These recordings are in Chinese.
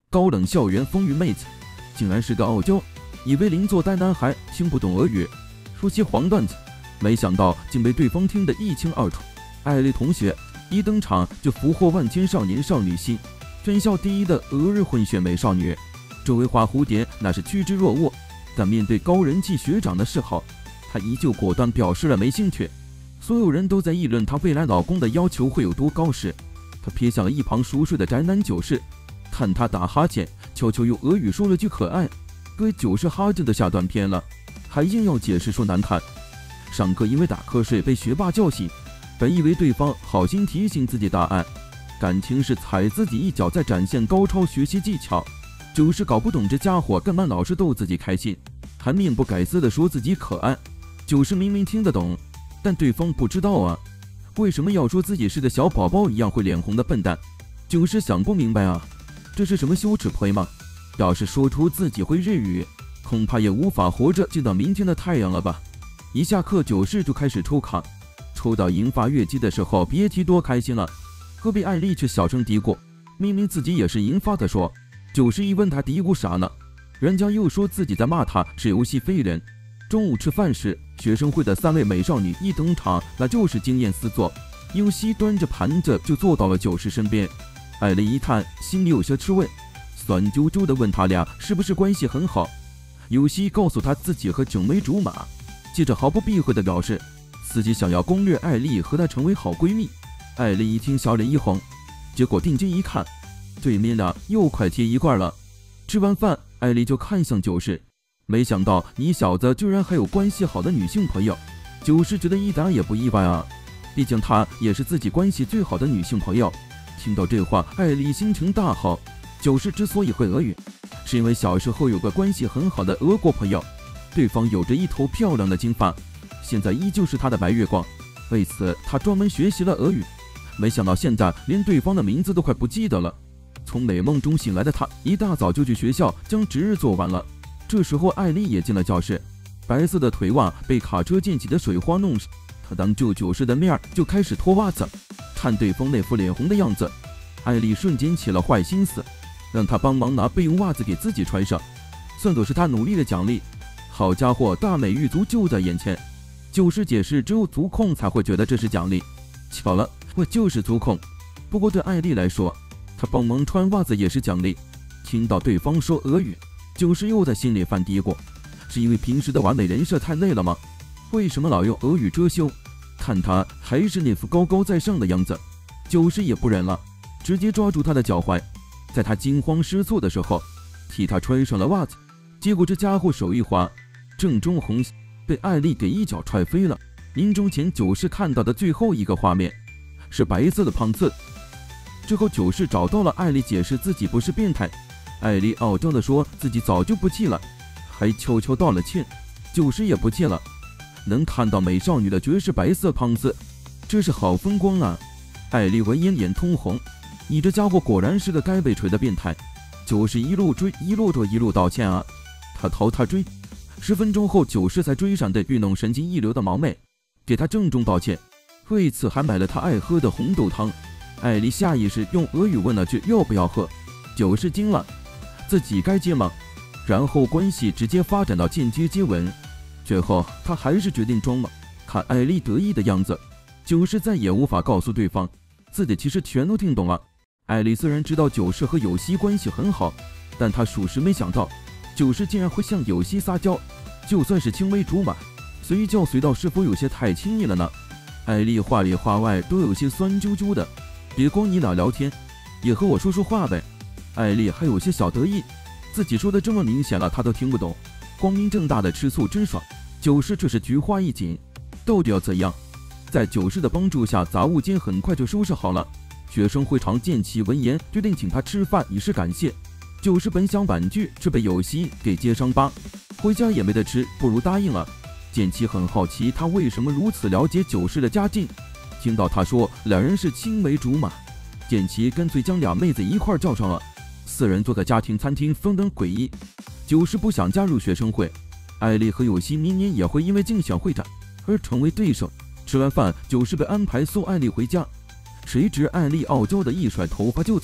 高冷校园风云妹子，竟然是个傲娇，以为邻座呆男孩听不懂俄语，说些黄段子，没想到竟被对方听得一清二楚。艾丽同学一登场就俘获万千少年少女心，全校第一的俄日混血美少女。周围花蝴蝶那是趋之若鹜，但面对高人气学长的示好，她依旧果断表示了没兴趣。所有人都在议论她未来老公的要求会有多高时，她瞥向了一旁熟睡的宅男九世，看他打哈欠，悄悄用俄语说了句可爱，给九世哈欠的下断片了，还硬要解释说难看。上课因为打瞌睡被学霸叫醒，本以为对方好心提醒自己答案，感情是踩自己一脚在展现高超学习技巧。九世搞不懂这家伙干嘛老是逗自己开心，还面不改色地说自己可爱。九世明明听得懂，但对方不知道啊，为什么要说自己是个小宝宝一样会脸红的笨蛋？九世想不明白啊，这是什么羞耻胚吗？要是说出自己会日语，恐怕也无法活着见到明天的太阳了吧。一下课，九世就开始抽卡，抽到银发月姬的时候，别提多开心了。隔壁艾丽却小声嘀咕，明明自己也是银发的说。九世一问他嘀咕啥呢，人家又说自己在骂他是游戏废人。中午吃饭时，学生会的3位美少女一登场，那就是惊艳四座。尤西端着盘子就坐到了九世身边，艾丽一叹，心里有些吃味，酸啾啾地问他俩是不是关系很好。尤西告诉他自己和九眉竹马，接着毫不避讳地表示自己想要攻略艾丽和她成为好闺蜜。艾丽一听小脸一红，结果定睛一看，对面俩又快贴一块了。吃完饭，艾丽就看向九世，没想到你小子居然还有关系好的女性朋友。九世觉得一点也不意外啊，毕竟她也是自己关系最好的女性朋友。听到这话，艾丽心情大好。九世之所以会俄语，是因为小时候有个关系很好的俄国朋友，对方有着一头漂亮的金发，现在依旧是他的白月光。为此他专门学习了俄语，没想到现在连对方的名字都快不记得了。从美梦中醒来的他一大早就去学校将值日做完了。这时候艾丽也进了教室，白色的腿袜被卡车溅起的水花弄湿，他当救九世的面就开始脱袜子。看对方那副脸红的样子，艾丽瞬间起了坏心思，让他帮忙拿备用袜子给自己穿上，算作是他努力的奖励。好家伙，大美玉足就在眼前。九世解释只有足控才会觉得这是奖励，巧了，我就是足控。不过对艾丽来说，她帮忙穿袜子也是奖励。听到对方说俄语，九世又在心里犯嘀咕，是因为平时的完美人设太累了吗？为什么老用俄语遮羞？看他还是那副高高在上的样子，九世也不忍了，直接抓住他的脚踝，在他惊慌失措的时候替他穿上了袜子。结果这家伙手一滑，正中红心，被艾丽给一脚踹飞了。临终前，九世看到的最后一个画面是白色的胖刺。之后九世找到了艾丽，解释自己不是变态。艾丽傲娇地说自己早就不气了，还悄悄道了歉。九世也不气了，能看到美少女的绝世白色胖子，这是好风光啊！艾丽闻言眼通红，你这家伙果然是个该被锤的变态。九世一路追一路一路道歉啊，他逃他追。10分钟后，九世才追上的运动神经一流的毛妹，给他郑重道歉，为此还买了他爱喝的红豆汤。艾丽下意识用俄语问了句要不要喝，九世惊了，自己该接吗？然后关系直接发展到间接接吻。最后他还是决定装嘛。看艾丽得意的样子，九世再也无法告诉对方自己其实全都听懂了。艾丽虽然知道九世和有希关系很好，但她属实没想到九世竟然会向有希撒娇，就算是青梅竹马，随叫随到是否有些太轻易了呢？艾丽话里话外都有些酸啾啾的，别光你俩聊天，也和我说说话呗。艾丽还有些小得意，自己说的这么明显了她都听不懂，光明正大的吃醋真爽。九世这是菊花一紧，到底要怎样？在九世的帮助下，杂物间很快就收拾好了。学生会长见其闻言，决定请他吃饭以示感谢。九世本想婉拒，却被有希给揭伤疤，回家也没得吃，不如答应了。见其很好奇他为什么如此了解九世的家境，听到他说两人是青梅竹马，见其干脆将俩妹子一块叫上了。4人坐在家庭餐厅，分等诡异。九世不想加入学生会，艾丽和有希明年也会因为竞选会长而成为对手。吃完饭，九世被安排送艾丽回家，谁知艾丽傲娇的一甩头发就走，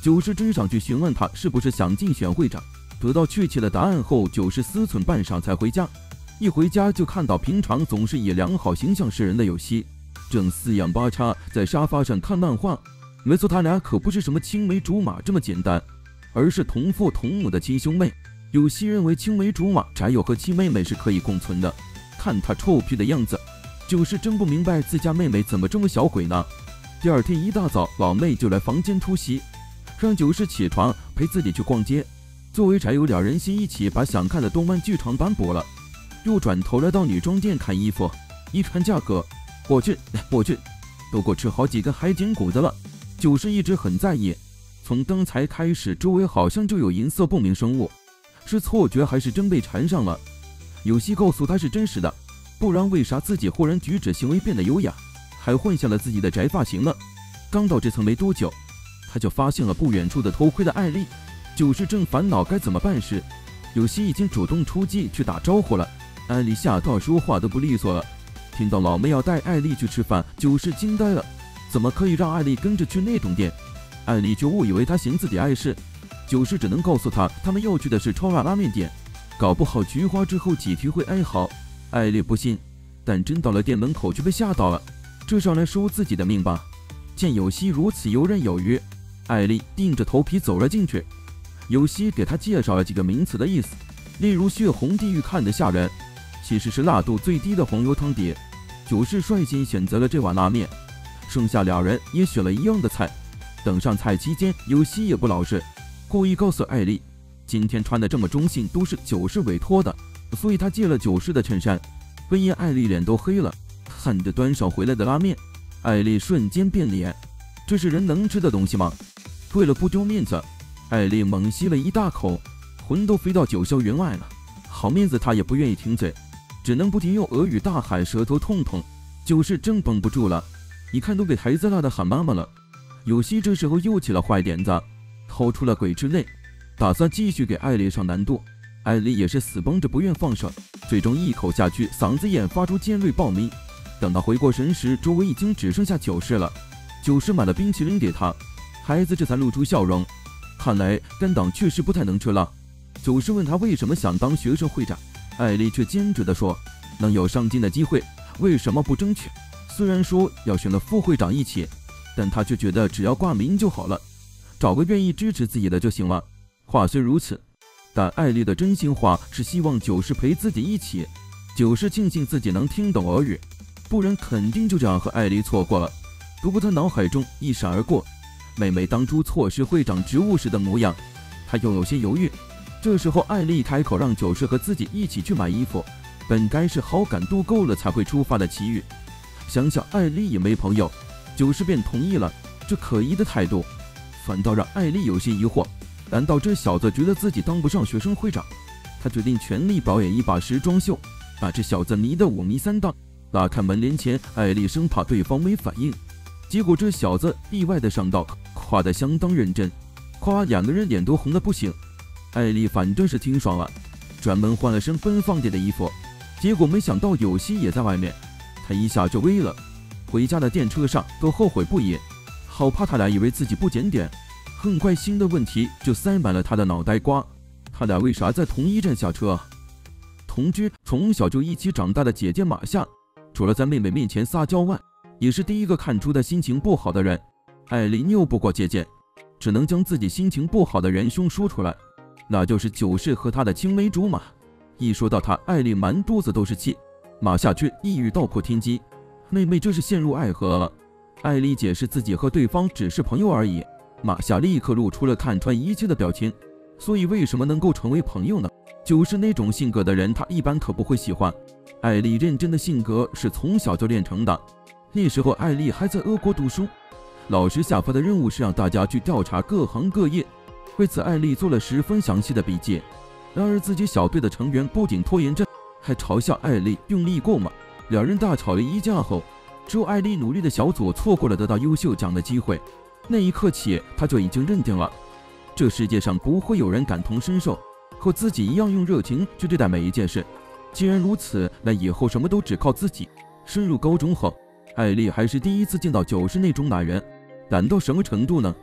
九世追上去询问他是不是想竞选会长。得到确切的答案后，九世思忖半晌才回家。一回家就看到平常总是以良好形象示人的有希，正四仰八叉在沙发上看漫画。没错，他俩可不是什么青梅竹马这么简单，而是同父同母的亲兄妹。有希认为青梅竹马宅友和亲妹妹是可以共存的。看他臭屁的样子，九世真不明白自家妹妹怎么这么小鬼呢。第二天一大早，老妹就来房间突袭，让九世起床陪自己去逛街。作为宅友，两人先一起把想看的动漫剧场版补了，又转头来到女装店看衣服。一看价格，我去，都够吃好几个海景谷的了。九世一直很在意，从刚才开始，周围好像就有银色不明生物，是错觉还是真被缠上了？有希告诉他是真实的，不然为啥自己忽然举止行为变得优雅，还换下了自己的宅发型呢？刚到这层没多久，他就发现了不远处的偷窥的艾丽。九世正烦恼该怎么办时，有希已经主动出击去打招呼了。艾丽吓到说话都不利索了。听到老妹要带艾丽去吃饭，九世惊呆了，怎么可以让艾丽跟着去那种店？艾丽就误以为他嫌自己碍事，九世只能告诉他他们要去的是超辣拉面店，搞不好菊花之后几题会哀嚎。艾丽不信，但真到了店门口就被吓到了，这上来收自己的命吧。见有希如此游刃有余，艾丽硬着头皮走了进去。有希给他介绍了几个名词的意思，例如血红地狱看得吓人，其实是辣度最低的黄油汤底。九世率先选择了这碗拉面，剩下两人也选了一样的菜。等上菜期间，有希也不老实，故意告诉艾丽，今天穿的这么中性都是九世委托的，所以他借了九世的衬衫。闻言，艾丽脸都黑了，看着端上回来的拉面，艾丽瞬间变脸，这是人能吃的东西吗？为了不丢面子，艾丽猛吸了一大口，魂都飞到九霄云外了。好面子她也不愿意停嘴，只能不停用俄语大喊舌头痛痛。九世真绷不住了，一看都给孩子辣的喊妈妈了。有希这时候又起了坏点子，掏出了鬼之泪，打算继续给艾丽上难度。艾丽也是死绷着不愿放手，最终一口下去，嗓子眼发出尖锐爆鸣。等他回过神时，周围已经只剩下九世了。九世买了冰淇淋给他，孩子这才露出笑容。看来干党确实不太能吃辣。九世问他为什么想当学生会长，艾丽却坚决地说，能有上进的机会，为什么不争取？虽然说要选了副会长一起，但他却觉得只要挂名就好了，找个愿意支持自己的就行了。话虽如此，但艾丽的真心话是希望九世陪自己一起。九世庆幸自己能听懂俄语，不然肯定就这样和艾丽错过了。不过他脑海中一闪而过妹妹当初错失会长职务时的模样，他又有些犹豫。这时候艾丽开口让九世和自己一起去买衣服，本该是好感度够了才会出发的奇遇，想想艾丽也没朋友，九世便同意了。这可疑的态度反倒让艾丽有些疑惑，难道这小子觉得自己当不上学生会长？他决定全力表演一把时装秀，把这小子迷得五迷三道。拉开门帘前，艾丽生怕对方没反应，结果这小子意外的上道，夸得相当认真，夸两个人脸都红得不行。艾丽反正是听爽了，专门换了身奔放点的衣服，结果没想到有希也在外面，他一下就微了。回家的电车上都后悔不已，好怕他俩以为自己不检点。很快新的问题就塞满了他的脑袋瓜，他俩为啥在同一站下车啊？同居从小就一起长大的姐姐马夏，除了在妹妹面前撒娇外，也是第一个看出他心情不好的人。艾丽拗不过姐姐，只能将自己心情不好的元凶说出来，那就是九世和他的青梅竹马。一说到他，艾丽满肚子都是气，马夏却一语道破天机，妹妹这是陷入爱河了。艾丽解释自己和对方只是朋友而已，马夏立刻露出了看穿一切的表情。所以为什么能够成为朋友呢？九世那种性格的人，他一般可不会喜欢。艾丽认真的性格是从小就练成的。那时候艾丽还在俄国读书，老师下发的任务是让大家去调查各行各业，为此艾丽做了十分详细的笔记。然而自己小队的成员不仅拖延症，还嘲笑艾丽用力过猛，两人大吵了一架后，只有艾丽努力的小组错过了得到优秀奖的机会。那一刻起，他就已经认定了，这世界上不会有人感同身受，和自己一样用热情去对待每一件事。既然如此，那以后什么都只靠自己。升入高中后，艾丽还是第一次见到九世那种男人，懒到什么程度呢？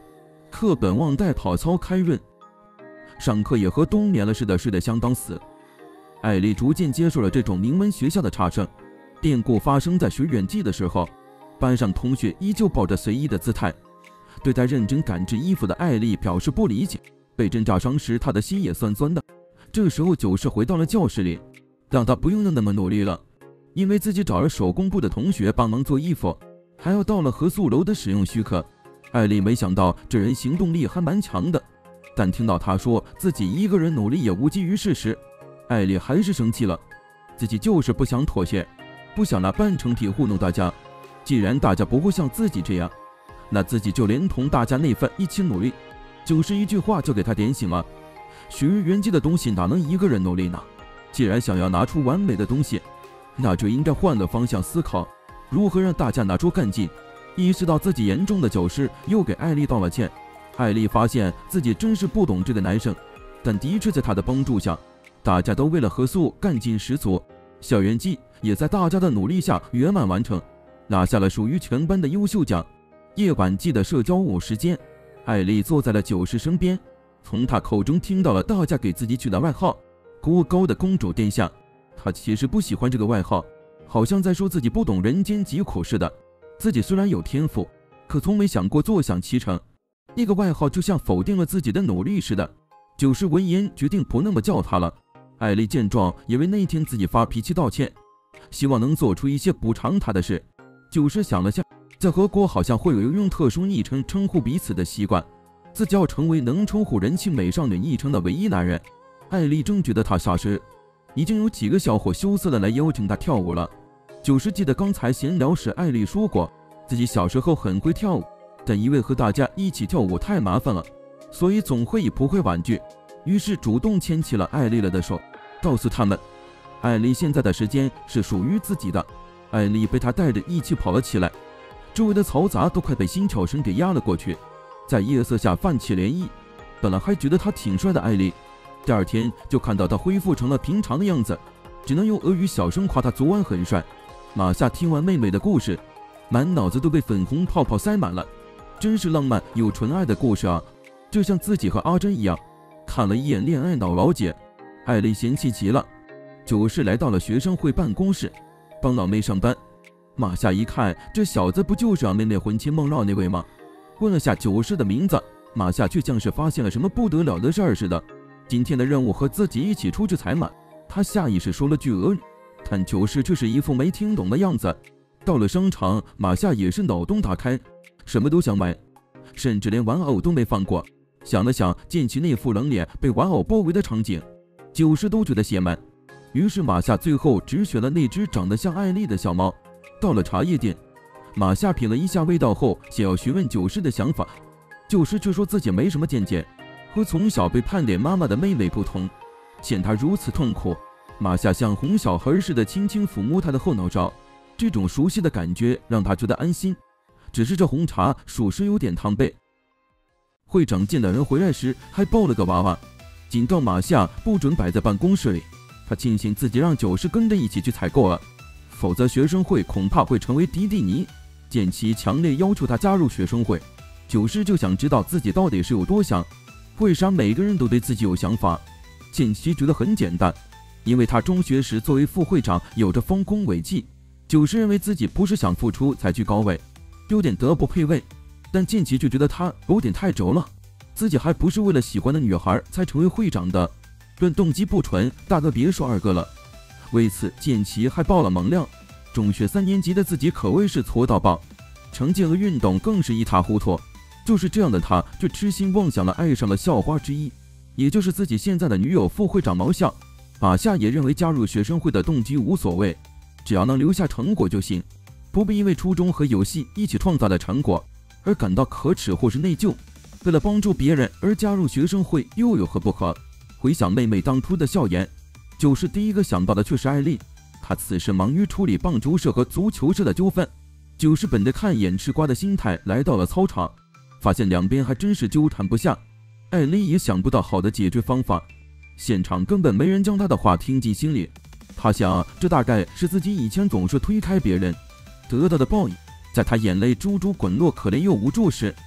课本忘带，跑操开润，上课也和冬眠了似的睡得相当死。艾丽逐渐接受了这种名门学校的差生。变故发生在学远季的时候，班上同学依旧抱着随意的姿态，对待认真赶制衣服的艾丽表示不理解。被针扎伤时，她的心也酸酸的。这时候九世回到了教室里，让她不用那么努力了，因为自己找了手工部的同学帮忙做衣服，还要到了合宿楼的使用许可。艾丽没想到这人行动力还蛮强的，但听到他说自己一个人努力也无济于事时，艾丽还是生气了。自己就是不想妥协，不想拿半成品糊弄大家。既然大家不会像自己这样，那自己就连同大家那份一起努力。九世一句话就给他点醒了，学于原际的东西哪能一个人努力呢？既然想要拿出完美的东西，那就应该换个方向思考，如何让大家拿出干劲。意识到自己严重的九世又给艾丽道了歉。艾丽发现自己真是不懂这个男生，但的确在他的帮助下，大家都为了合宿干劲十足。校园季也在大家的努力下圆满完成，拿下了属于全班的优秀奖。夜晚季的社交舞时间，艾丽坐在了九世身边，从他口中听到了大家给自己取的外号“孤高的公主殿下”。她其实不喜欢这个外号，好像在说自己不懂人间疾苦似的。自己虽然有天赋，可从没想过坐享其成。那个外号就像否定了自己的努力似的。九世闻言决定不那么叫他了。艾丽见状也为那天自己发脾气道歉，希望能做出一些补偿他的事。九世想了下，在何国好像会有用特殊昵称称呼彼此的习惯，自己要成为能称呼人气美少女昵称的唯一男人。艾丽正觉得他傻时，已经有几个小伙羞涩的来邀请他跳舞了。九世记得刚才闲聊时艾丽说过，自己小时候很会跳舞，但因为和大家一起跳舞太麻烦了，所以总会以不会婉拒，于是主动牵起了艾丽的手，告诉他们艾丽现在的时间是属于自己的。艾丽被他带着一起跑了起来，周围的嘈杂都快被心跳声给压了过去，在夜色下泛起涟漪。本来还觉得他挺帅的艾丽，第二天就看到他恢复成了平常的样子，只能用俄语小声夸他昨晚很帅。马夏听完妹妹的故事，满脑子都被粉红泡泡塞满了，真是浪漫又纯爱的故事啊，就像自己和阿珍一样。看了一眼恋爱脑老姐，艾丽嫌弃极了。九世来到了学生会办公室，帮老妹上班。马夏一看，这小子不就是让妹妹魂牵梦绕那位吗？问了下九世的名字，马夏却像是发现了什么不得了的事儿似的。今天的任务和自己一起出去采买，他下意识说了句俄语，但九世却是一副没听懂的样子。到了商场，马夏也是脑洞大开，什么都想买，甚至连玩偶都没放过。想了想剑奇那副冷脸被玩偶包围的场景，九世都觉得邪门。于是马夏最后只选了那只长得像艾丽的小猫。到了茶叶店，马夏品了一下味道后，想要询问九世的想法，九世却说自己没什么见解，和从小被判点妈妈的妹妹不同，见她如此痛苦。马夏像哄小孩似的轻轻抚摸她的后脑勺，这种熟悉的感觉让他觉得安心。只是这红茶属实有点烫背。会长见到人回来时还抱了个娃娃，警告马夏不准摆在办公室里。他庆幸自己让九世跟着一起去采购了，否则学生会恐怕会成为迪迪尼。剑奇强烈要求他加入学生会，九世就想知道自己到底是有多想，为啥每个人都对自己有想法？剑奇觉得很简单，因为他中学时作为副会长有着丰功伟绩。九世认为自己不是想付出才居高位，有点德不配位，但剑奇却觉得他有点太轴了，自己还不是为了喜欢的女孩才成为会长的，论动机不纯，大哥别说二哥了。为此剑奇还爆了猛料，中学3年级的自己可谓是矬到爆，成绩和运动更是一塌糊涂。就是这样的他，却痴心妄想了爱上了校花之一，也就是自己现在的女友副会长毛夏。马夏也认为加入学生会的动机无所谓，只要能留下成果就行，不必因为初中和游戏一起创造的成果而感到可耻或是内疚。为了帮助别人而加入学生会又有何不可？回想妹妹当初的笑颜，九世第一个想到的却是艾丽。她此时忙于处理棒球社和足球社的纠纷。九世本着看眼吃瓜的心态来到了操场，发现两边还真是纠缠不下。艾丽也想不到好的解决方法，现场根本没人将她的话听进心里。他想，这大概是自己以前总是推开别人得到的报应。在他眼泪珠珠滚落、可怜又无助时，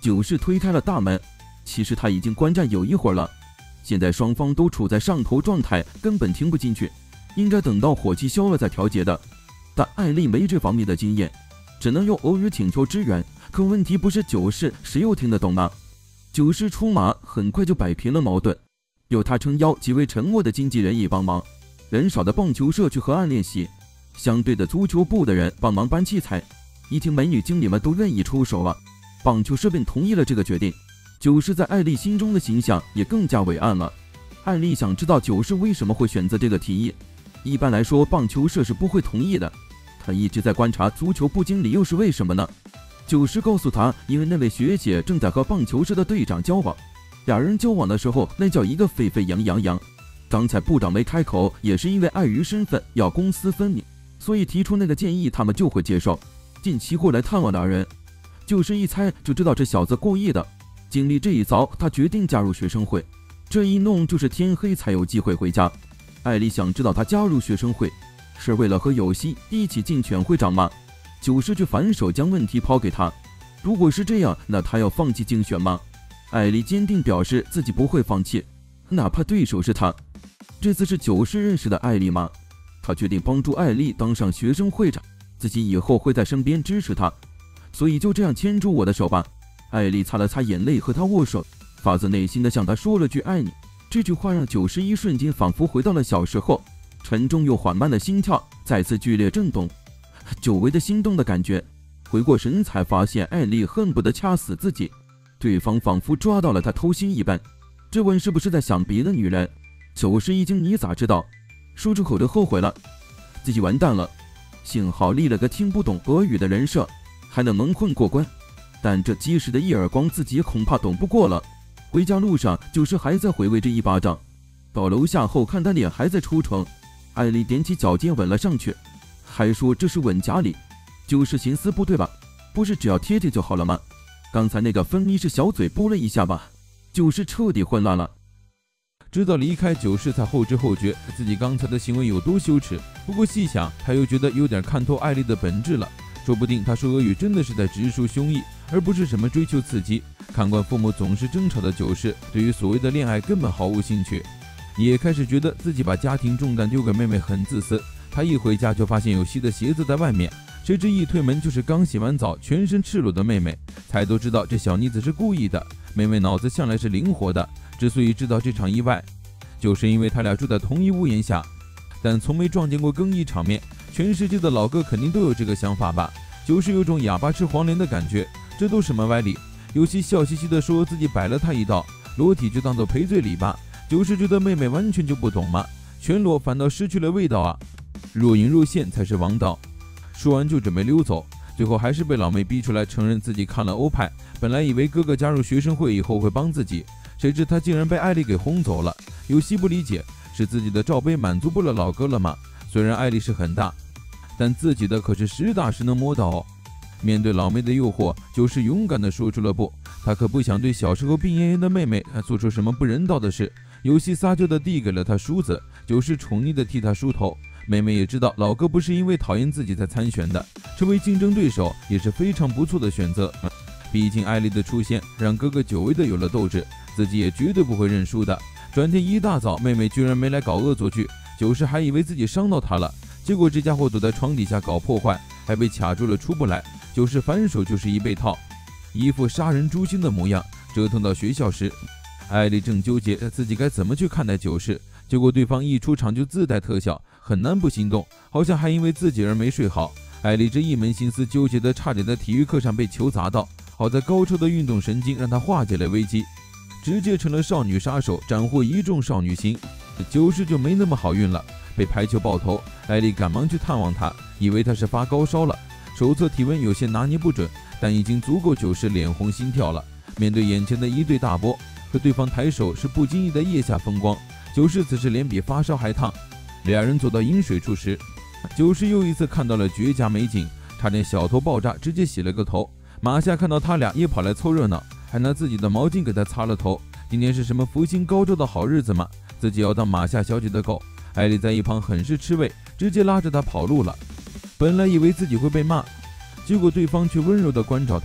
九世推开了大门，其实他已经观战有一会儿了，现在双方都处在上头状态，根本听不进去，应该等到火气消了再调节的。但艾丽没这方面的经验，只能用俄语请求支援。可问题不是九世谁又听得懂呢？九世出马，很快就摆平了矛盾，有他撑腰，几位沉默的经纪人也帮忙。人少的棒球社去河岸练习，相对的足球部的人帮忙搬器材。一听美女经理们都愿意出手了，棒球社便同意了这个决定。九世在艾丽心中的形象也更加伟岸了。艾丽想知道九世为什么会选择这个提议。一般来说，棒球社是不会同意的。他一直在观察足球部经理又是为什么呢？九世告诉他，因为那位学姐正在和棒球社的队长交往，俩人交往的时候那叫一个沸沸扬扬。刚才部长没开口，也是因为碍于身份要公私分明，所以提出那个建议他们就会接受。近期会来探望俩人，九世一猜就知道这小子故意的。经历这一遭，他决定加入学生会，这一弄就是天黑才有机会回家。艾丽想知道他加入学生会是为了和有希一起竞选会长吗？九世却反手将问题抛给他，如果是这样，那他要放弃竞选吗？艾丽坚定表示自己不会放弃，哪怕对手是他。这次是九世认识的艾丽吗？他决定帮助艾丽当上学生会长，自己以后会在身边支持她，所以就这样牵住我的手吧。艾丽擦了擦眼泪和他握手，发自内心的向他说了句爱你。这句话让九世一瞬间仿佛回到了小时候，沉重又缓慢的心跳再次剧烈震动，久违的心动的感觉。回过神才发现艾丽恨不得掐死自己，对方仿佛抓到了他偷心一般，质问是不是在想别的女人。九世一惊，你咋知道？说出口就后悔了，自己完蛋了。幸好立了个听不懂俄语的人设，还能蒙混过关，但这及时的一耳光自己恐怕懂不过了。回家路上，九世还在回味这一巴掌，到楼下后看他脸还在抽疼，艾丽踮起脚尖吻了上去，还说这是吻夹里。九世寻思不对吧，不是只要贴贴就好了吗？刚才那个分明是小嘴拨了一下吧。九世彻底混乱了。 直到离开，九世才后知后觉自己刚才的行为有多羞耻。不过细想，他又觉得有点看透艾丽的本质了，说不定他说俄语真的是在直抒胸臆，而不是什么追求刺激。看惯父母总是争吵的九世，对于所谓的恋爱根本毫无兴趣，也开始觉得自己把家庭重担丢给妹妹很自私。他一回家就发现有希的鞋子在外面，谁知一推门就是刚洗完澡全身赤裸的妹妹，才都知道这小妮子是故意的。妹妹脑子向来是灵活的，之所以知道这场意外，就是因为他俩住在同一屋檐下，但从没撞见过更衣场面。全世界的老哥肯定都有这个想法吧？九世有种哑巴吃黄连的感觉，这都什么歪理？有希笑嘻嘻地说自己摆了他一道，裸体就当做赔罪礼吧。九世觉得妹妹完全就不懂嘛，全裸反倒失去了味道啊，若隐若现才是王道。说完就准备溜走，最后还是被老妹逼出来承认自己看了欧派。本来以为哥哥加入学生会以后会帮自己，谁知他竟然被艾丽给轰走了。有希不理解，是自己的罩杯满足不了老哥了吗？虽然艾丽是很大，但自己的可是实打实能摸到哦。面对老妹的诱惑，九世勇敢地说出了不，他可不想对小时候病恹恹的妹妹做出什么不人道的事。有希撒娇地递给了他梳子，九世宠溺地替他梳头。妹妹也知道老哥不是因为讨厌自己才参选的，成为竞争对手也是非常不错的选择。毕竟艾丽的出现让哥哥久违的有了斗志，自己也绝对不会认输的。转天一大早，妹妹居然没来搞恶作剧，九世还以为自己伤到她了，结果这家伙躲在床底下搞破坏，还被卡住了出不来。九世反手就是一被套，一副杀人诛心的模样。折腾到学校时，艾丽正纠结自己该怎么去看待九世，结果对方一出场就自带特效，很难不心动，好像还因为自己而没睡好。艾丽这一门心思纠结的差点在体育课上被球砸到，好在高超的运动神经让她化解了危机，直接成了少女杀手，斩获一众少女心。九世就没那么好运了，被排球爆头，艾丽赶忙去探望他，以为他是发高烧了，手测体温有些拿捏不准，但已经足够九世脸红心跳了。面对眼前的一对大波，和对方抬手是不经意的腋下风光，九世此时脸比发烧还烫。俩人走到饮水处时，九世又一次看到了绝佳美景，差点小头爆炸，直接洗了个头。马夏看到他俩也跑来凑热闹，还拿自己的毛巾给他擦了头。今天是什么福星高照的好日子吗？自己要当马夏小姐的狗。艾丽在一旁很是吃味，直接拉着他跑路了。本来以为自己会被骂，结果对方却温柔地关照他，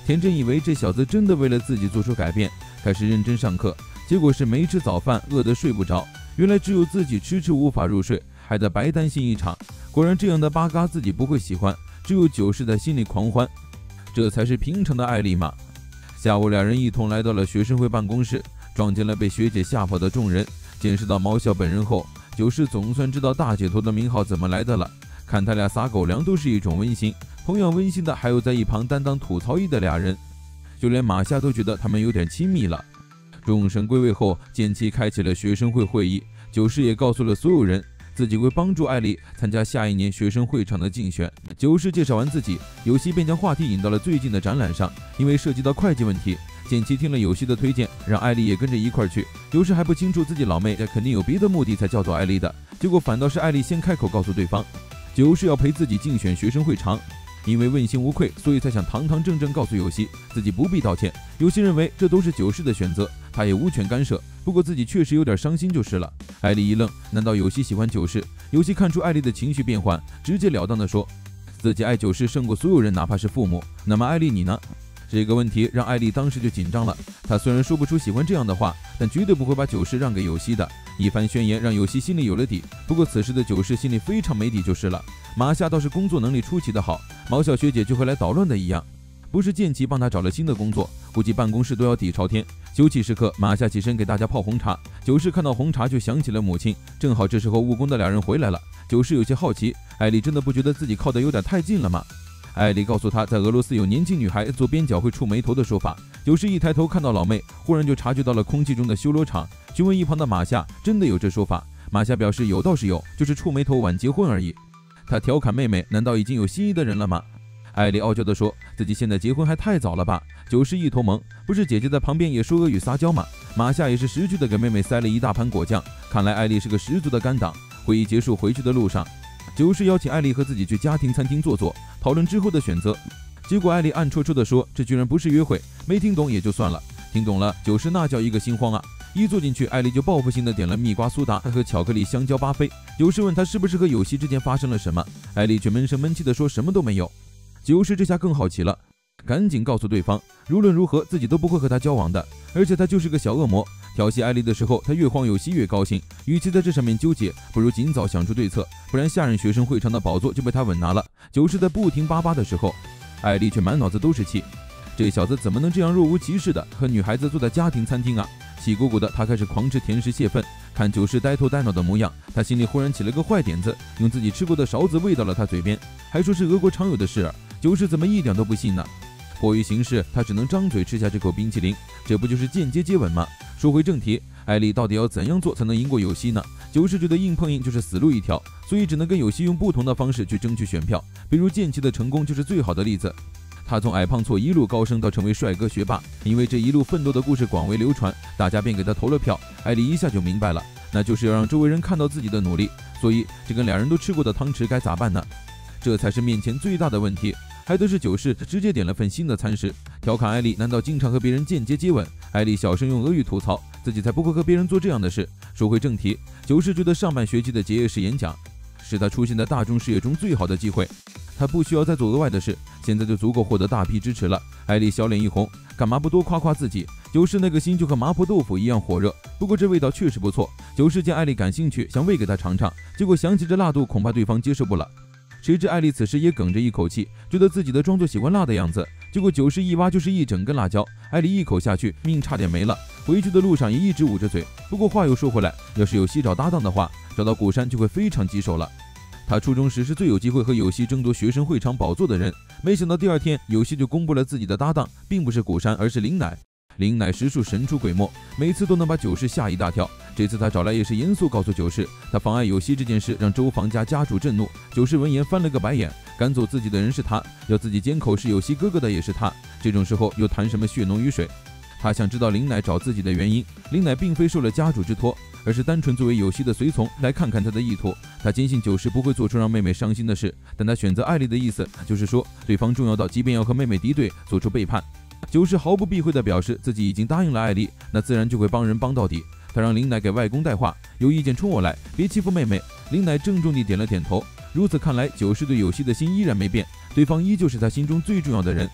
田真以为这小子真的为了自己做出改变，开始认真上课，结果是没吃早饭，饿得睡不着。原来只有自己迟迟无法入睡，还得白担心一场。果然这样的八嘎自己不会喜欢，只有九世在心里狂欢。这才是平常的艾丽嘛。下午两人一同来到了学生会办公室，撞见了被学姐吓跑的众人。见识到毛小本人后，九世总算知道大姐头的名号怎么来的了。看他俩撒狗粮都是一种温馨，同样温馨的还有在一旁担当吐槽役的俩人，就连马夏都觉得他们有点亲密了。众神归位后，剑七开启了学生会会议，九世也告诉了所有人，自己会帮助艾丽参加下一年学生会场的竞选。九世介绍完自己，有希便将话题引到了最近的展览上，因为涉及到会计问题。剑七听了有希的推荐，让艾丽也跟着一块去。九世还不清楚自己老妹肯定有别的目的才叫做艾丽的，结果反倒是艾丽先开口告诉对方，九世要陪自己竞选学生会长。因为问心无愧，所以才想堂堂正正告诉有希自己不必道歉。有希认为这都是九世的选择，他也无权干涉，不过自己确实有点伤心就是了。艾丽一愣，难道有希喜欢九世？有希看出艾丽的情绪变换，直截了当的说自己爱九世胜过所有人，哪怕是父母。那么艾丽你呢？这个问题让艾丽当时就紧张了。她虽然说不出喜欢这样的话，但绝对不会把九世让给有希的。一番宣言让有希心里有了底，不过此时的九世心里非常没底就是了。马夏倒是工作能力出奇的好，毛小学姐就和来捣乱的一样。不是剑奇帮他找了新的工作，估计办公室都要底朝天。休憩时刻，马夏起身给大家泡红茶。九世看到红茶就想起了母亲，正好这时候务工的两人回来了。九世有些好奇，艾丽真的不觉得自己靠得有点太近了吗？艾丽告诉他，在俄罗斯有年轻女孩做边角会触眉头的说法。九世一抬头看到老妹，忽然就察觉到了空气中的修罗场，询问一旁的马夏真的有这说法。马夏表示有倒是有，就是触眉头晚结婚而已。他调侃妹妹，难道已经有心仪的人了吗？艾丽傲娇地说自己现在结婚还太早了吧。九世一头懵，不是姐姐在旁边也说俄语撒娇吗？马夏也是识趣的给妹妹塞了一大盘果酱，看来艾丽是个十足的干党。会议结束回去的路上，九世邀请艾丽和自己去家庭餐厅坐坐，讨论之后的选择。结果艾丽暗戳戳地说这居然不是约会，没听懂也就算了，听懂了九世那叫一个心慌啊。一坐进去，艾丽就报复性的点了蜜瓜苏打和巧克力香蕉巴菲。九世问她是不是和有希之间发生了什么，艾丽却闷声闷气的说什么都没有。九世这下更好奇了，赶紧告诉对方无论如何自己都不会和他交往的，而且他就是个小恶魔。调戏艾丽的时候，他越慌有希越高兴，与其在这上面纠结，不如尽早想出对策，不然下任学生会长的宝座就被他稳拿了。九世在不停巴巴的时候，艾丽却满脑子都是气，这小子怎么能这样若无其事的和女孩子坐在家庭餐厅啊？气鼓鼓的他开始狂吃甜食泄愤。看九世呆头呆脑的模样，他心里忽然起了个坏点子，用自己吃过的勺子喂到了他嘴边，还说是俄国常有的事儿。九世怎么一点都不信呢？迫于形势，他只能张嘴吃下这口冰淇淋，这不就是间接接吻吗？说回正题，艾丽到底要怎样做才能赢过有希呢？九世觉得硬碰硬就是死路一条，所以只能跟有希用不同的方式去争取选票，比如剑奇的成功就是最好的例子。他从矮胖矬一路高升到成为帅哥学霸，因为这一路奋斗的故事广为流传，大家便给他投了票。艾丽一下就明白了，那就是要让周围人看到自己的努力，所以这跟俩人都吃过的汤匙该咋办呢？这才是面前最大的问题。还得是九世直接点了份新的餐食，调侃艾丽难道经常和别人间接接吻。艾丽小声用俄语吐槽自己才不会和别人做这样的事。说回正题，九世觉得上半学期的结业式演讲是他出现在大众视野中最好的机会，他不需要再做额外的事，现在就足够获得大批支持了。艾丽小脸一红，干嘛不多夸夸自己？九世那个心就和麻婆豆腐一样火热，不过这味道确实不错。九世见艾丽感兴趣，想喂给她尝尝，结果想起这辣度，恐怕对方接受不了。谁知艾丽此时也哽着一口气，觉得自己的装作喜欢辣的样子，结果九世一挖就是一整根辣椒，艾丽一口下去，命差点没了。回去的路上也一直捂着嘴。不过话又说回来，要是有希找搭档的话，找到古山就会非常棘手了。他初中时是最有机会和有希争夺学生会长宝座的人，没想到第二天有希就公布了自己的搭档，并不是古山，而是林乃。林乃实属神出鬼没，每次都能把九世吓一大跳。这次他找来也是严肃告诉九世，他妨碍有希这件事让周房家家主震怒。九世闻言翻了个白眼，赶走自己的人是他，要自己缄口是有希哥哥的也是他，这种时候又谈什么血浓于水？他想知道林乃找自己的原因，林乃并非受了家主之托，而是单纯作为有希的随从来看看他的意图。他坚信九世不会做出让妹妹伤心的事，但他选择艾丽的意思就是说对方重要到即便要和妹妹敌对，做出背叛。九世毫不避讳地表示自己已经答应了艾丽，那自然就会帮人帮到底。他让林乃给外公带话，有意见冲我来，别欺负妹妹。林乃郑重地点了点头。如此看来，九世对有希的心依然没变，对方依旧是他心中最重要的人。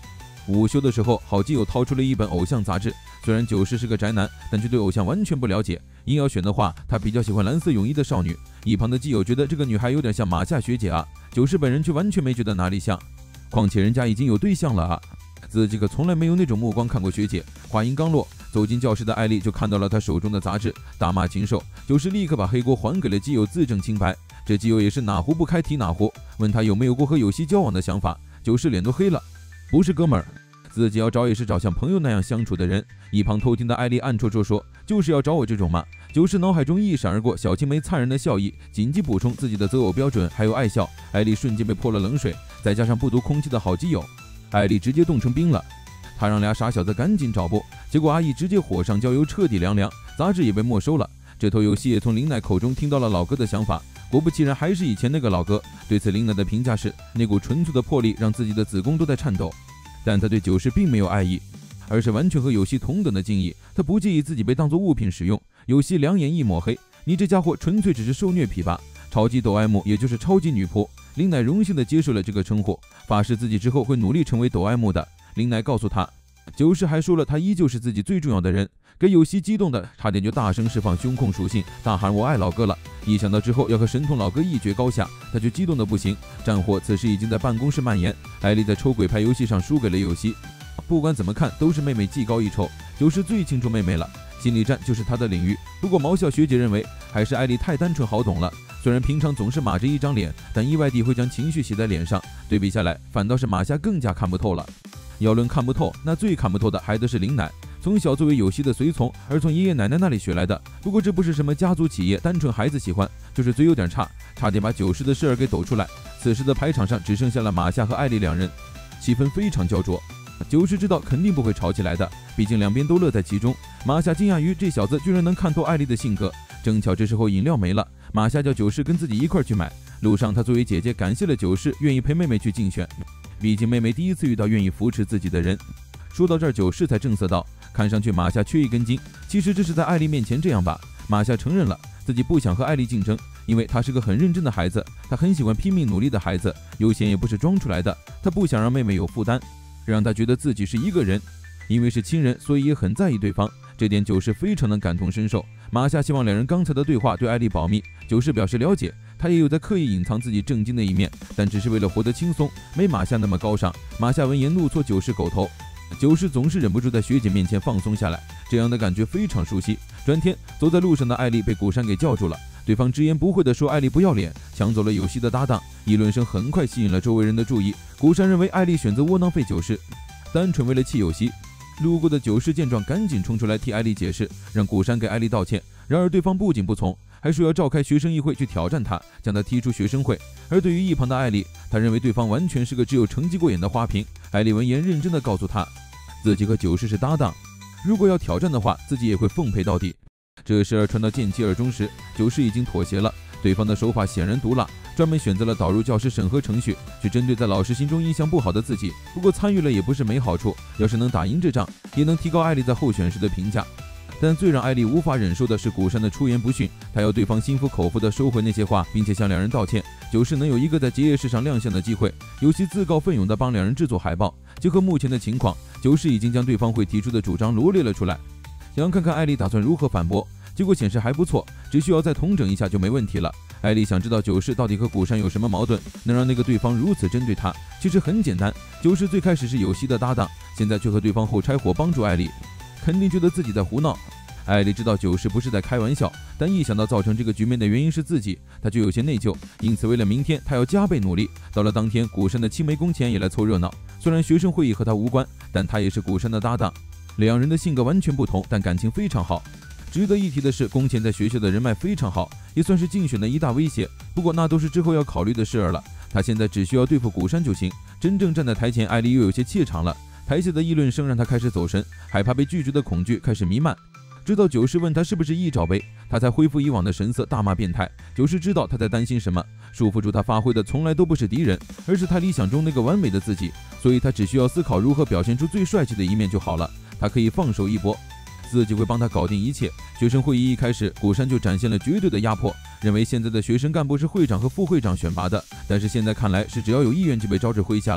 午休的时候，好基友掏出了一本偶像杂志。虽然九世是个宅男，但却对偶像完全不了解。硬要选的话，他比较喜欢蓝色泳衣的少女。一旁的基友觉得这个女孩有点像马夏学姐啊，九世本人却完全没觉得哪里像。况且人家已经有对象了啊！自己可从来没有那种目光看过学姐。话音刚落，走进教室的艾丽就看到了他手中的杂志，大骂禽兽。九世立刻把黑锅还给了基友，自证清白。这基友也是哪壶不开提哪壶，问他有没有过和有希交往的想法。九世脸都黑了，不是哥们儿。自己要找也是找像朋友那样相处的人。一旁偷听的艾丽暗戳戳说：“就是要找我这种嘛。”九世脑海中一闪而过小青梅灿然的笑意，紧急补充自己的择偶标准还有爱笑。艾丽瞬间被泼了冷水，再加上不读空气的好基友，艾丽直接冻成冰了。她让俩傻小子赶紧找补，结果阿姨直接火上浇油，彻底凉凉，杂志也被没收了。这头有戏也从林乃口中听到了老哥的想法，果不其然还是以前那个老哥。对此林乃的评价是，那股纯粹的魄力让自己的子宫都在颤抖。但他对九世并没有爱意，而是完全和有希同等的敬意。他不介意自己被当作物品使用。有希两眼一抹黑：“你这家伙纯粹只是受虐癖吧？超级抖 M 也就是超级女仆。”林乃荣幸地接受了这个称呼，发誓自己之后会努力成为抖 M 的。林乃告诉他，九世还说了他依旧是自己最重要的人，给有希激动的差点就大声释放胸控属性，大喊我爱老哥了。一想到之后要和神童老哥一决高下，他就激动的不行。战火此时已经在办公室蔓延，艾丽在抽鬼牌游戏上输给了有希。不管怎么看都是妹妹技高一筹，九世最清楚妹妹了，心理战就是她的领域。不过毛笑学姐认为还是艾丽太单纯好懂了，虽然平常总是码着一张脸，但意外地会将情绪写在脸上，对比下来反倒是马夏更加看不透了。要论看不透，那最看不透的还得是林乃。从小作为有希的随从，而从爷爷奶奶那里学来的。不过这不是什么家族企业，单纯孩子喜欢，就是嘴有点差，差点把九世的事儿给抖出来。此时的排场上只剩下了马夏和艾丽两人，气氛非常焦灼。九世知道肯定不会吵起来的，毕竟两边都乐在其中。马夏惊讶于这小子居然能看透艾丽的性格。正巧这时候饮料没了，马夏叫九世跟自己一块去买。路上他作为姐姐感谢了九世愿意陪妹妹去竞选，毕竟妹妹第一次遇到愿意扶持自己的人。说到这儿，九世才正色道，看上去马夏缺一根筋，其实这是在艾丽面前这样吧。马夏承认了自己不想和艾丽竞争，因为他是个很认真的孩子，他很喜欢拼命努力的孩子，悠闲也不是装出来的。他不想让妹妹有负担，让她觉得自己是一个人。因为是亲人，所以也很在意对方，这点九世非常能感同身受。马夏希望两人刚才的对话对艾丽保密，九世表示了解，他也有在刻意隐藏自己正经的一面，但只是为了活得轻松，没马夏那么高尚。马夏闻言怒挫九世狗头。九世总是忍不住在学姐面前放松下来，这样的感觉非常熟悉。转天走在路上的艾丽被古山给叫住了，对方直言不讳地说艾丽不要脸，抢走了有希的搭档。议论声很快吸引了周围人的注意。古山认为艾丽选择窝囊废九世，单纯为了气有希。路过的九世见状赶紧冲出来替艾丽解释，让古山给艾丽道歉。然而对方不仅不从，还说要召开学生议会去挑战他，将他踢出学生会。而对于一旁的艾丽，他认为对方完全是个只有成绩过眼的花瓶。艾丽闻言认真地告诉他，自己和九世是搭档，如果要挑战的话，自己也会奉陪到底。这事儿传到剑姬耳中时，九世已经妥协了，对方的手法显然毒辣，专门选择了导入教师审核程序，去针对在老师心中印象不好的自己。不过参与了也不是没好处，要是能打赢这仗，也能提高艾丽在候选时的评价。但最让艾丽无法忍受的是古山的出言不逊，他要对方心服口服地收回那些话，并且向两人道歉。九世能有一个在结业式上亮相的机会，尤其自告奋勇地帮两人制作海报。结合目前的情况，九世已经将对方会提出的主张罗列了出来，想看看艾丽打算如何反驳。结果显示还不错，只需要再统整一下就没问题了。艾丽想知道九世到底和古山有什么矛盾，能让那个对方如此针对他。其实很简单，九世最开始是有希的搭档，现在却和对方后拆伙帮助艾丽，肯定觉得自己在胡闹。艾丽知道九世不是在开玩笑，但一想到造成这个局面的原因是自己，她就有些内疚。因此为了明天，她要加倍努力。到了当天，古山的青梅工钱也来凑热闹。虽然学生会议和他无关，但他也是古山的搭档。两人的性格完全不同，但感情非常好。值得一提的是，工钱在学校的人脉非常好，也算是竞选的一大威胁。不过那都是之后要考虑的事儿了。他现在只需要对付古山就行。真正站在台前，艾丽又有些怯场了。台下的议论声让他开始走神，害怕被拒绝的恐惧开始弥漫。直到九世问他是不是一罩杯，他才恢复以往的神色，大骂变态。九世知道他在担心什么，束缚住他发挥的从来都不是敌人，而是他理想中那个完美的自己，所以他只需要思考如何表现出最帅气的一面就好了。他可以放手一搏，自己会帮他搞定一切。学生会议一开始，古山就展现了绝对的压迫，认为现在的学生干部是会长和副会长选拔的，但是现在看来是只要有意愿就被招至麾下了。从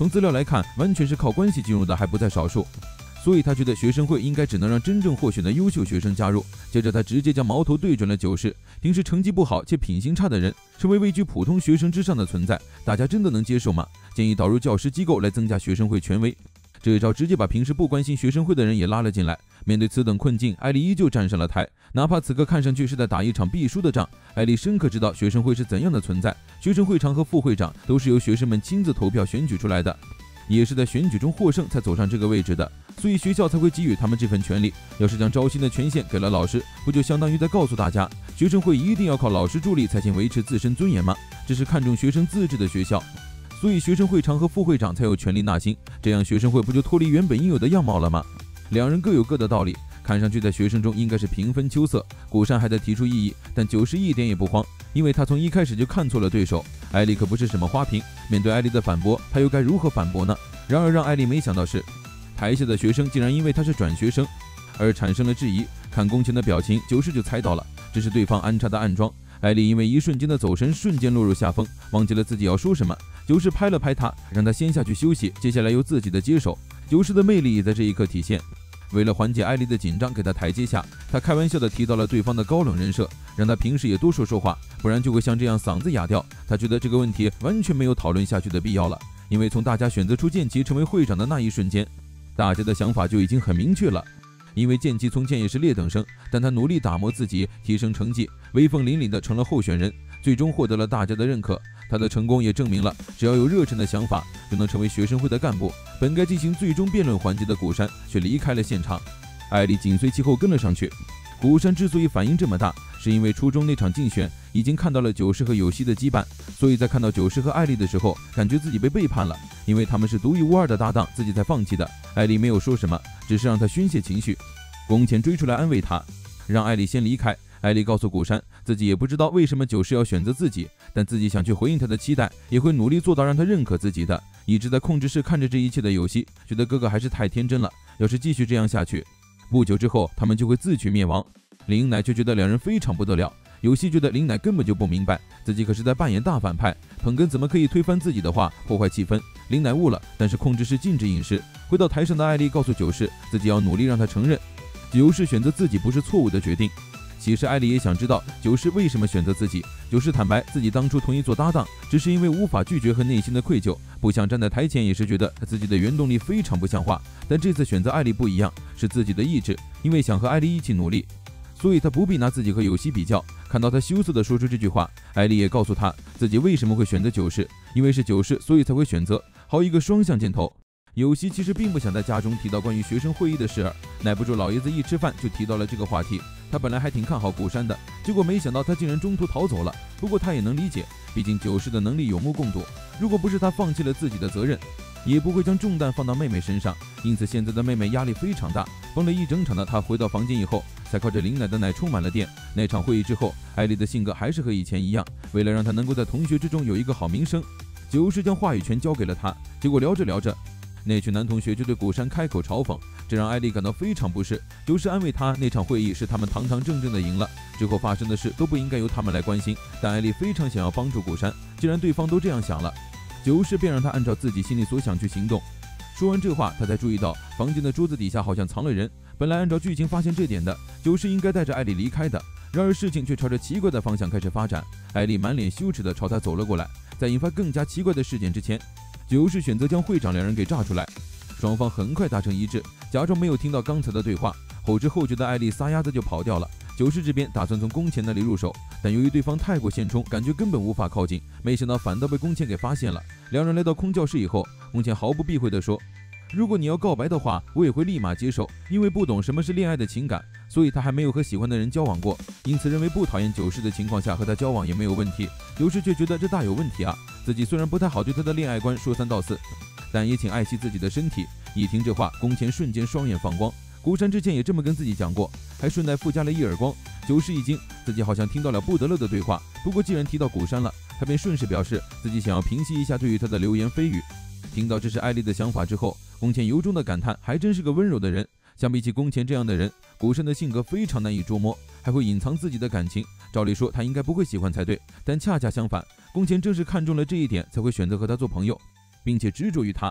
从资料来看，完全是靠关系进入的还不在少数。所以他觉得学生会应该只能让真正获选的优秀学生加入。接着他直接将矛头对准了九世，平时成绩不好且品行差的人，成为位居普通学生之上的存在，大家真的能接受吗？建议导入教师机构来增加学生会权威。这一招直接把平时不关心学生会的人也拉了进来。面对此等困境，艾丽依旧站上了台，哪怕此刻看上去是在打一场必输的仗，艾丽深刻知道学生会是怎样的存在。学生会长和副会长都是由学生们亲自投票选举出来的，也是在选举中获胜才走上这个位置的，所以学校才会给予他们这份权利。要是将招新的权限给了老师，不就相当于在告诉大家，学生会一定要靠老师助力才行维持自身尊严吗？这是看重学生自治的学校，所以学生会长和副会长才有权利纳新，这样学生会不就脱离原本应有的样貌了吗？两人各有各的道理，看上去在学生中应该是平分秋色。古山还在提出异议，但九世一点也不慌，因为他从一开始就看错了对手。艾丽可不是什么花瓶，面对艾丽的反驳，他又该如何反驳呢？然而让艾丽没想到是，台下的学生竟然因为他是转学生而产生了质疑。看宫前的表情，九世就猜到了，这是对方安插的暗桩。艾丽因为一瞬间的走神，瞬间落入下风，忘记了自己要说什么。九世拍了拍他，让他先下去休息，接下来由自己的接手。九世的魅力也在这一刻体现。为了缓解艾丽的紧张，给她台阶下，他开玩笑地提到了对方的高冷人设，让他平时也多说说话，不然就会像这样嗓子哑掉。他觉得这个问题完全没有讨论下去的必要了，因为从大家选择出剑奇成为会长的那一瞬间，大家的想法就已经很明确了。因为剑奇从前也是劣等生，但他努力打磨自己，提升成绩，威风凛凛地成了候选人，最终获得了大家的认可。他的成功也证明了，只要有热忱的想法，就能成为学生会的干部。本该进行最终辩论环节的古山却离开了现场，艾丽紧随其后跟了上去。古山之所以反应这么大，是因为初中那场竞选已经看到了九世和有希的羁绊，所以在看到九世和艾丽的时候，感觉自己被背叛了，因为他们是独一无二的搭档，自己才放弃的。艾丽没有说什么，只是让他宣泄情绪。宫前追出来安慰他，让艾丽先离开。艾丽告诉古山，自己也不知道为什么九世要选择自己，但自己想去回应他的期待，也会努力做到让他认可自己的。一直在控制室看着这一切的有希，觉得哥哥还是太天真了，要是继续这样下去，不久之后他们就会自取灭亡。林乃却觉得两人非常不得了，有希觉得林乃根本就不明白，自己可是在扮演大反派，捧哏怎么可以推翻自己的话，破坏气氛。林乃悟了，但是控制室禁止饮食。回到台上的艾丽告诉九世，自己要努力让他承认九世选择自己不是错误的决定。其实艾丽也想知道九世为什么选择自己。九世坦白，自己当初同意做搭档，只是因为无法拒绝和内心的愧疚，不想站在台前，也是觉得他自己的原动力非常不像话。但这次选择艾丽不一样，是自己的意志，因为想和艾丽一起努力，所以他不必拿自己和有希比较。看到他羞涩地说出这句话，艾丽也告诉他自己为什么会选择九世，因为是九世，所以才会选择，好一个双向箭头。有希其实并不想在家中提到关于学生会议的事儿，耐不住老爷子一吃饭就提到了这个话题。他本来还挺看好古山的，结果没想到他竟然中途逃走了。不过他也能理解，毕竟九世的能力有目共睹，如果不是他放弃了自己的责任，也不会将重担放到妹妹身上。因此现在的妹妹压力非常大，疯了一整场的她回到房间以后，才靠着林奶的奶充满了电。那场会议之后，艾丽的性格还是和以前一样，为了让她能够在同学之中有一个好名声，九世将话语权交给了她。结果聊着聊着，那群男同学就对古山开口嘲讽，这让艾丽感到非常不适。九世安慰她，那场会议是他们堂堂正正的赢了，之后发生的事都不应该由他们来关心。但艾丽非常想要帮助古山，既然对方都这样想了，九世便让他按照自己心里所想去行动。说完这话，他才注意到房间的桌子底下好像藏了人。本来按照剧情发现这点的，九世应该带着艾丽离开的，然而事情却朝着奇怪的方向开始发展。艾丽满脸羞耻地朝他走了过来，在引发更加奇怪的事件之前，九世选择将会长两人给炸出来。双方很快达成一致，假装没有听到刚才的对话。后知后觉的艾丽撒丫子就跑掉了。九世这边打算从宫前那里入手，但由于对方太过现充，感觉根本无法靠近，没想到反倒被宫前给发现了。两人来到空教室以后，宫前毫不避讳地说，如果你要告白的话，我也会立马接受，因为不懂什么是恋爱的情感，所以他还没有和喜欢的人交往过，因此认为不讨厌九世的情况下和他交往也没有问题。九世却觉得这大有问题啊，自己虽然不太好对他的恋爱观说三道四，但也请爱惜自己的身体。一听这话，宫前瞬间双眼放光。古山之前也这么跟自己讲过，还顺带附加了一耳光。九世一惊，自己好像听到了不得了的对话。不过既然提到古山了，他便顺势表示自己想要平息一下对于他的流言蜚语。听到这是艾丽的想法之后，宫前由衷的感叹，还真是个温柔的人。相比起宫前这样的人，古山的性格非常难以捉摸，还会隐藏自己的感情。照理说他应该不会喜欢才对，但恰恰相反，宫前正是看中了这一点，才会选择和他做朋友，并且执着于他。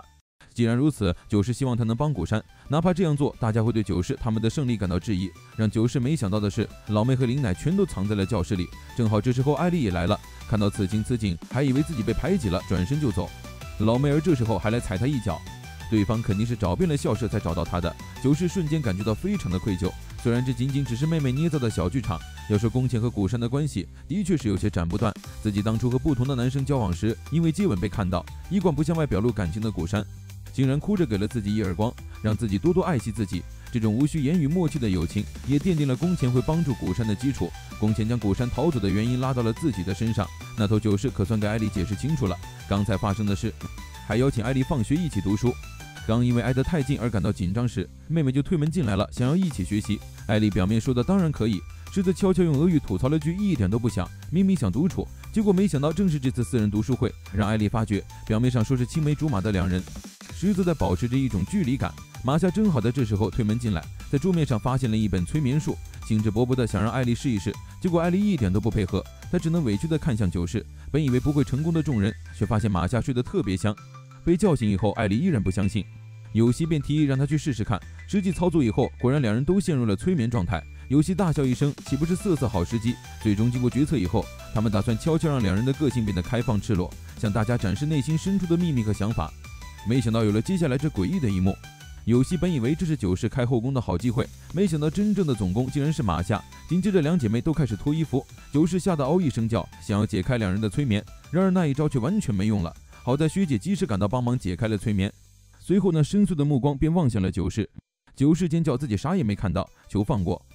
既然如此，九世希望他能帮古山，哪怕这样做，大家会对九世他们的胜利感到质疑。让九世没想到的是，老妹和林乃全都藏在了教室里。正好这时候艾丽也来了，看到此情此景，还以为自己被排挤了，转身就走。老妹儿这时候还来踩他一脚，对方肯定是找遍了校舍才找到他的。九世瞬间感觉到非常的愧疚，虽然这仅仅只是妹妹捏造的小剧场，要说宫前和古山的关系，的确是有些斩不断。自己当初和不同的男生交往时，因为接吻被看到，一贯不向外表露感情的古山，竟然哭着给了自己一耳光，让自己多多爱惜自己。这种无需言语默契的友情，也奠定了宫前会帮助古山的基础。宫前将古山逃走的原因拉到了自己的身上，那头九世可算给艾丽解释清楚了刚才发生的事，还邀请艾丽放学一起读书。刚因为挨得太近而感到紧张时，妹妹就推门进来了，想要一起学习。艾丽表面说的当然可以，实则悄悄用俄语吐槽了句一点都不想，明明想独处，结果没想到正是这次私人读书会，让艾丽发觉表面上说是青梅竹马的两人，实则在保持着一种距离感。马夏正好在这时候推门进来，在桌面上发现了一本催眠术，兴致勃勃地想让艾丽试一试，结果艾丽一点都不配合，她只能委屈地看向九世。本以为不会成功的众人，却发现马夏睡得特别香。被叫醒以后，艾丽依然不相信，有希便提议让他去试试看。实际操作以后，果然两人都陷入了催眠状态。有希大笑一声，岂不是色色好时机？最终经过决策以后，他们打算悄悄让两人的个性变得开放赤裸，向大家展示内心深处的秘密和想法。没想到有了接下来这诡异的一幕。有希本以为这是九世开后宫的好机会，没想到真正的总攻竟然是马夏。紧接着两姐妹都开始脱衣服，九世吓得嗷一声叫，想要解开两人的催眠，然而那一招却完全没用了。好在学姐及时赶到帮忙解开了催眠，随后那深邃的目光便望向了九世。九世尖叫自己啥也没看到，求放过。